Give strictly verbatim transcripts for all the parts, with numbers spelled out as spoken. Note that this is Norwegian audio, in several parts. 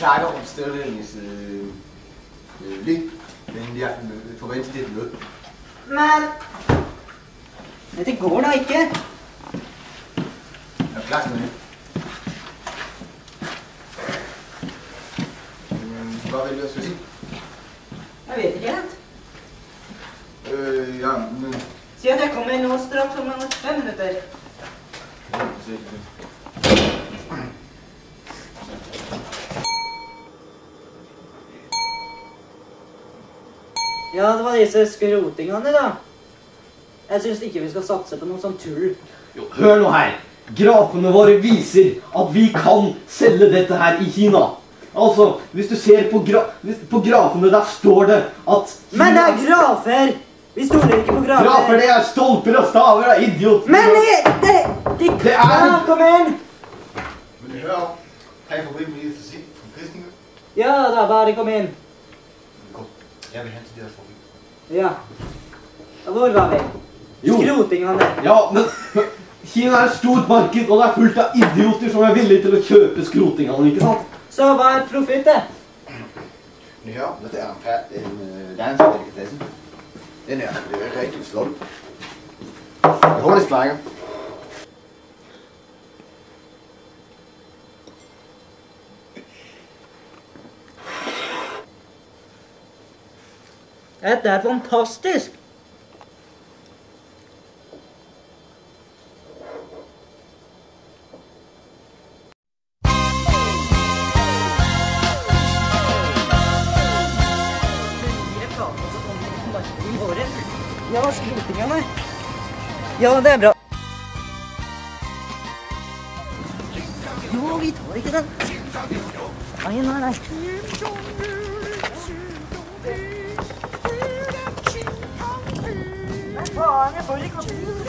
kleine omstillingslikt. Men jeg forventer det et møte. Men dette går da ikke. Jeg er plass med det. Hva vil du skal si? Jeg vet ikke helt. Øh, ja, men... Si at jeg kommer nå straks om en fem minutter. Ja, sikkert. Ja, det var disse skrotingene da. Jeg synes ikke vi skal satse på noe sånn tull. Jo, hør nå her. Grafene våre viser at vi kan selge dette her i Kina. Altså, hvis du ser på, gra på grafene, der står det at... Kina... Men det er grafer! Vi stoler ikke på grafer. Grafer, det er stolper og staver, da, idiot. Men det... Det, det, det er... Ja, kom igjen! Vil du høre? Har jeg problemer med det fysik fra Kristinger? Ja da, bare kom inn. Kom, jeg vil hente deres problem. Ja. Hvor var vi? Jo. Skrotingene. Ja, men... Kina er et stort marked, og det er fullt av idioter som er villige til å kjøpe skrotingene, ikke sant? Så hva er profittet? Vil du høre? Dette er en fælt, en uh, dansk delikatessen. Den her, det er rigtig flot. Jeg håber, det sprækker. Dette er fantastisk! Ja, skrotingene. Ja, det er bra. Jo, vi tar ikke den. Nei, nei, nei. Men faen, jeg får ikke opp.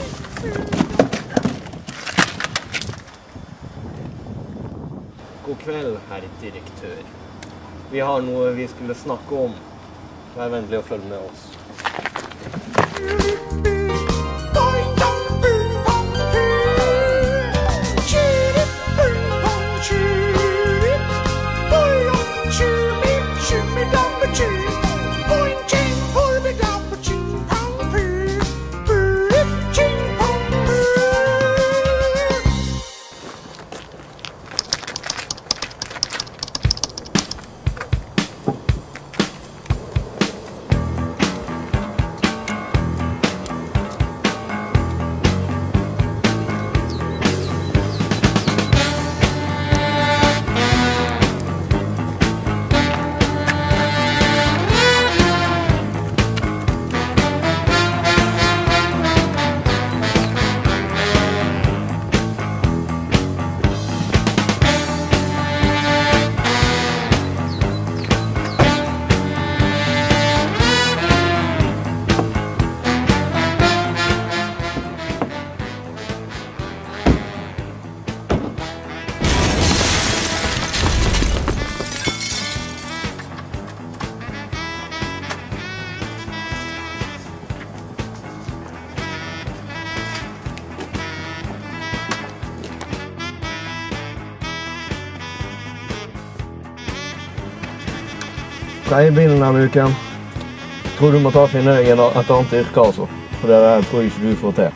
God kveld, herr direktør. Vi har noe vi skulle snakke om. Vær vennlig å følge med oss. Hva er bilen denne uken? Tror du må ta og finne deg et annet yrke, altså. For det der tror jeg ikke du får til.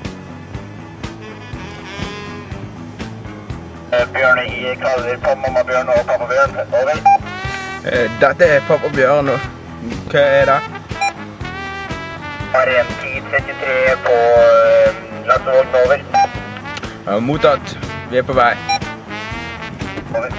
Bjørn, jeg kaller på mamma Bjørn og pappa Bjørn. Over. Dette er pappa Bjørn. Hva er det? Har en ti trettitre på Lassevågen. Over. Ja, mottatt. Vi er på vei. Over.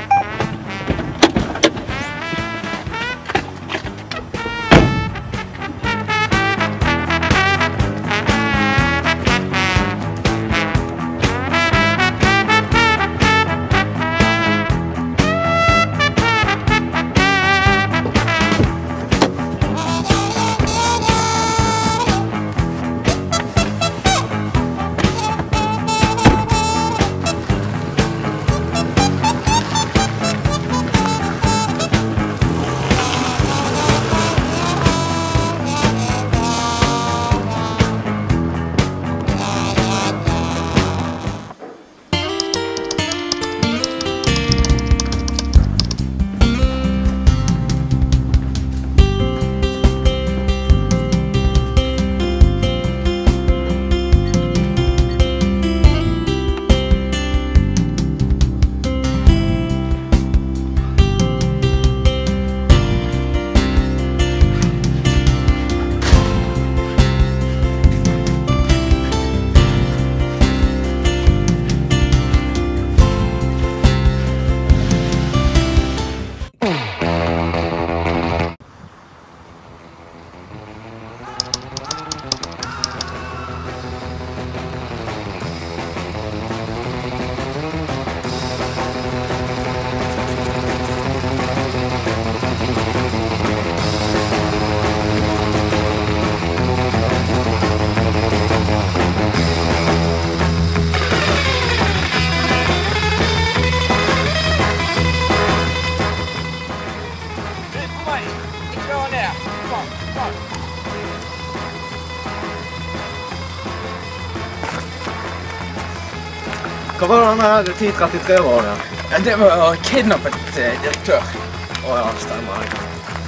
Hva var den her ti trettitre-varen her? Ja, det var kidnappet eh, direktør. Å ja, stemmer det.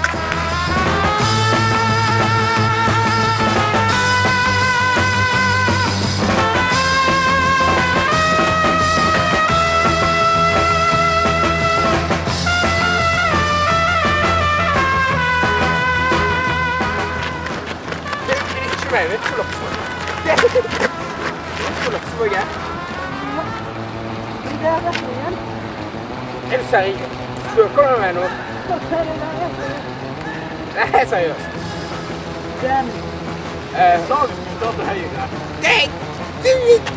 Ikke meg, vet du hvor laksen er? Det er hvor laksen var jeg. Det er rett igjen. Er du seriøs? Spøker du meg nå? Det er seriøst. Den. Eh, Sagen står til høyre. Nei, du!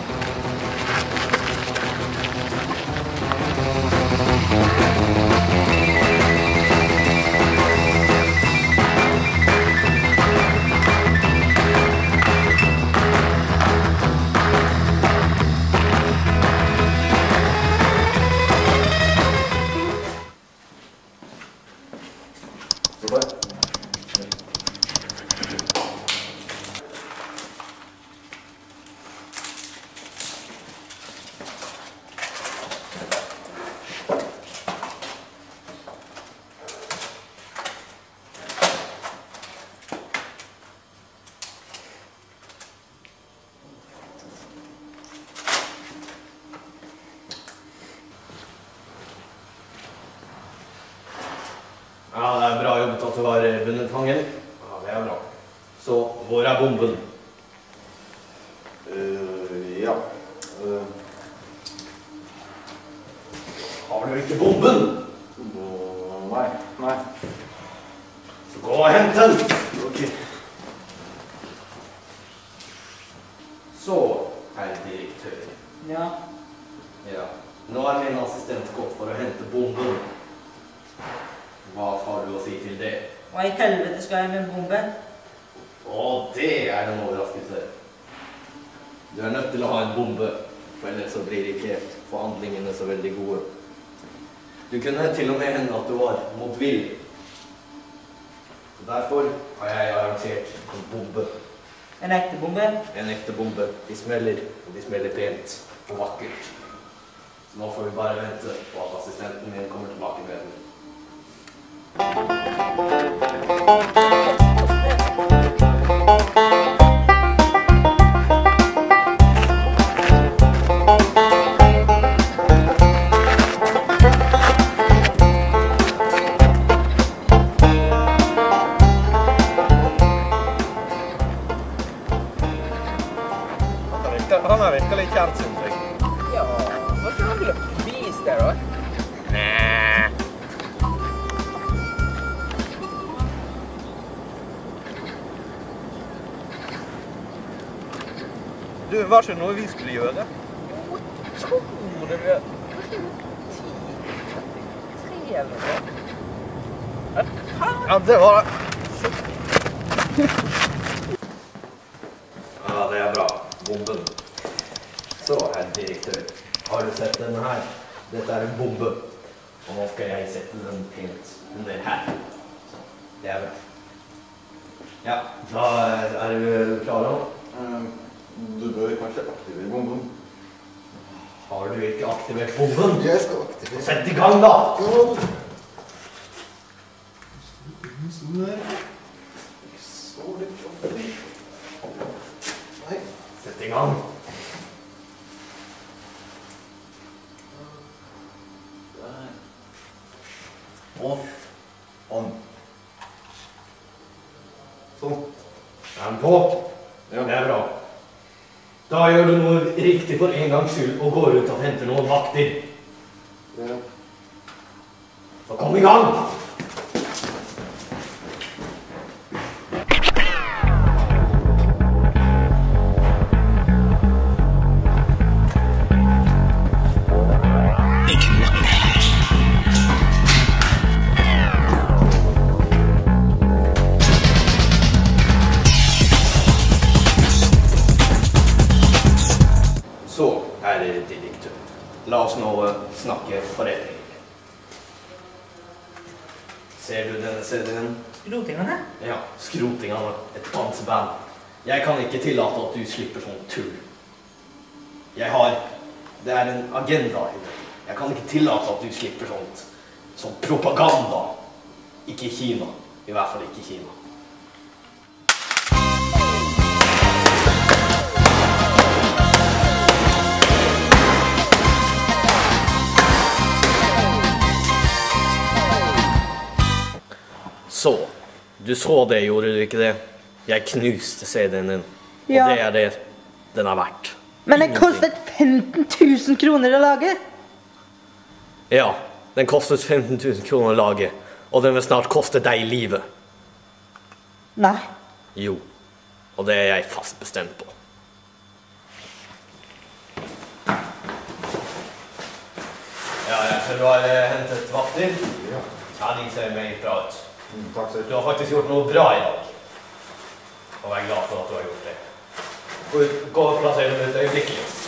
Ja, det er bra jobbet at du har bundet fangen. Ja, det er bra. Så, hvor er bomben? Uh, ja. Uh, Har du ikke bomben? uh, nei, nei. Så gå og hent den! Ok. Så, herr direktør. Ja. Ja. Nå er min assistent gått for å hente bomben. Hva har du å si til det? Hva i helvete skal jeg med en bombe? Å, det er en overraskelse. Du er nødt til å ha en bombe, for ellers så blir ikke forhandlingene så veldig gode. Du kunne til og med hende at du var motvill. Så derfor har jeg arrangert en bombe. En ekte bombe? En ekte bombe. De smeller, og de smeller pent og vakkert. Så nå får vi bare vente på at assistenten min kommer tilbake med den. Han er virkelig kjent, synes jeg. Ja, hva skal han ville bevise det da? Du, var ikke noe vi skulle gjøre? Jo, tror det ble... Kanskje ti, tre eller noe? Hva faen? Ja, det var det. Ja, det er bra. Bomben. Så, herr direktør, har du sett denne her? Dette er en bombe. Og nå skal jeg sette den pent under her. Det er bra. Ja, da er du klar nå. Uh, du bør kanskje aktivere bomben. Har du ikke aktivert bomben? Jeg skal aktivere. Sett i gang da! Kom! Sånn der. Så litt oppi. Nei. Sett i gang. Off. On. Sånn. Er den på? Ja. Det er bra. Da gjør du noe riktig for en gangs skyld og går ut og henter noen vakter. Ja. Så kom i gang! Så, herre direktør, la oss nå snakke forretning. Ser du denne C D-en? Skrotingene? Ja, skrotingene. Et danseband. Jeg kan ikke tillate at du slipper sånn tull. Jeg har... Det er en agenda i det. Jeg kan ikke tillate at du slipper sånt. Sånn propaganda. Ikke i Kina. I hvert fall ikke i Kina. Så, du så det, gjorde du ikke det? Jeg knuste C D-en din, Ja. og det er det den har vært. Men det Ingenting. kostet femten tusen kroner å lage. Ja, den kostet femten tusen kroner å lage, og den vil snart koste deg livet. Nei. Jo, og det er jeg fast bestemt på. Ja, jeg ser du har eh, hentet vakter. Ja. Ja, de ser meget bra ut. Mm, takk så Du har faktisk gjort noe bra i dag. Og vær glad for at du har gjort det. Gå ut, gå og plassere dem ut øyeblikkelig.